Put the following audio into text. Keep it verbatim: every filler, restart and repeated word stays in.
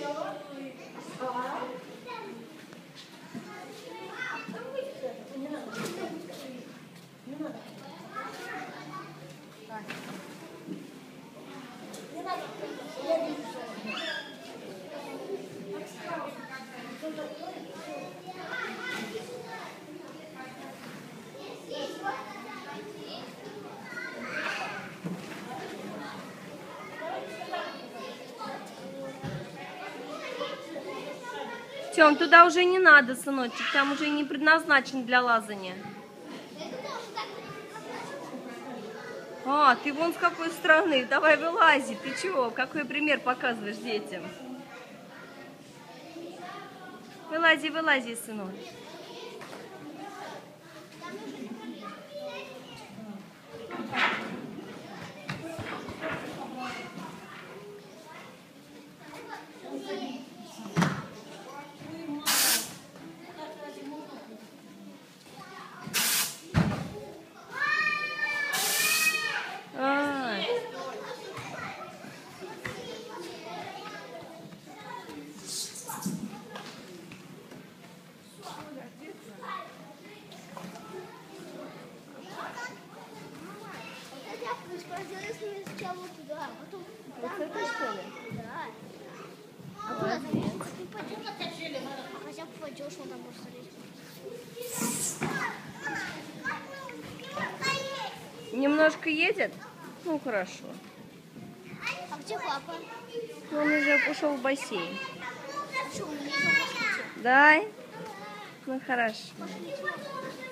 Тём, туда уже не надо, сыночек, там уже не предназначен для лазания. А, ты вон с какой стороны, давай вылази, ты чего, какой пример показываешь детям? Вылази, вылази, сынок. Вот это что ли? Да. А куда ты пойдешь? А хотя бы пойдешь, он там может залезть. Немножко едет? Ну хорошо. А где папа? Он уже ушел в бассейн. А что, он не идет? Да? Ну хорошо.